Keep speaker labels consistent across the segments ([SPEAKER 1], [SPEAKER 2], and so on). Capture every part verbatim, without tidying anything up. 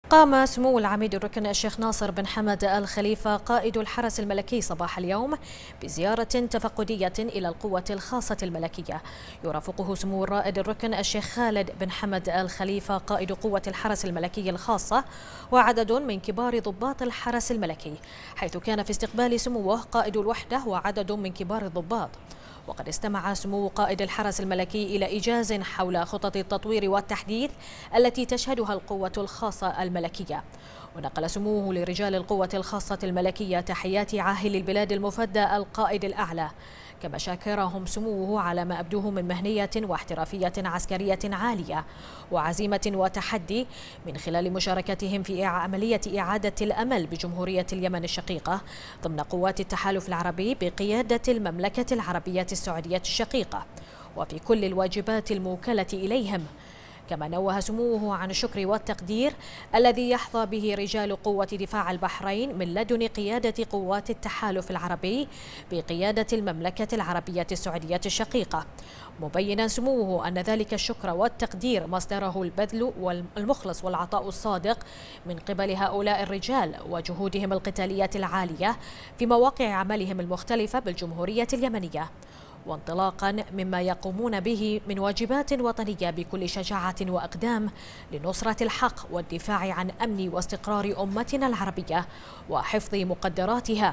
[SPEAKER 1] قام سمو العميد الركن الشيخ ناصر بن حمد آل خليفة قائد الحرس الملكي صباح اليوم بزيارة تفقدية إلى القوة الخاصة الملكية. يرافقه سمو الرائد الركن الشيخ خالد بن حمد آل خليفة قائد قوة الحرس الملكي الخاصة وعدد من كبار ضباط الحرس الملكي، حيث كان في استقبال سموه قائد الوحدة وعدد من كبار الضباط. وقد استمع سمو قائد الحرس الملكي إلى إيجاز حول خطط التطوير والتحديث التي تشهدها القوة الخاصة الملكية. ونقل سموه لرجال القوة الخاصة الملكية تحيات عاهل البلاد المفدى القائد الأعلى، كما شاكرهم سموه على ما أبدوه من مهنية واحترافية عسكرية عالية وعزيمة وتحدي من خلال مشاركتهم في عملية إعادة الأمل بجمهورية اليمن الشقيقة ضمن قوات التحالف العربي بقيادة المملكة العربية السعودية الشقيقة، وفي كل الواجبات الموكلة إليهم. كما نوه سموه عن الشكر والتقدير الذي يحظى به رجال قوة دفاع البحرين من لدن قيادة قوات التحالف العربي بقيادة المملكة العربية السعودية الشقيقة، مبينا سموه أن ذلك الشكر والتقدير مصدره البذل والمخلص والعطاء الصادق من قبل هؤلاء الرجال وجهودهم القتالية العالية في مواقع عملهم المختلفة بالجمهورية اليمنية، وانطلاقا مما يقومون به من واجبات وطنية بكل شجاعة وإقدام لنصرة الحق والدفاع عن أمن واستقرار أمتنا العربية وحفظ مقدراتها.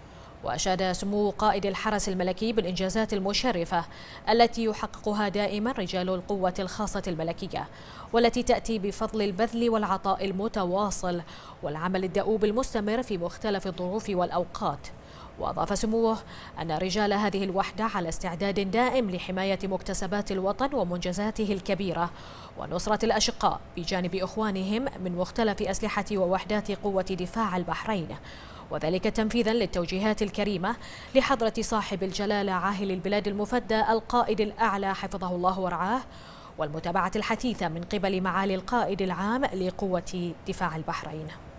[SPEAKER 1] وأشاد سمو قائد الحرس الملكي بالإنجازات المشرفة التي يحققها دائما رجال القوة الخاصة الملكية، والتي تأتي بفضل البذل والعطاء المتواصل والعمل الدؤوب المستمر في مختلف الظروف والأوقات. وأضاف سموه أن رجال هذه الوحدة على استعداد دائم لحماية مكتسبات الوطن ومنجزاته الكبيرة ونصرة الأشقاء بجانب إخوانهم من مختلف أسلحة ووحدات قوة دفاع البحرين، وذلك تنفيذا للتوجيهات الكريمة لحضرة صاحب الجلالة عاهل البلاد المفدى القائد الأعلى حفظه الله ورعاه، والمتابعة الحثيثة من قبل معالي القائد العام لقوة دفاع البحرين.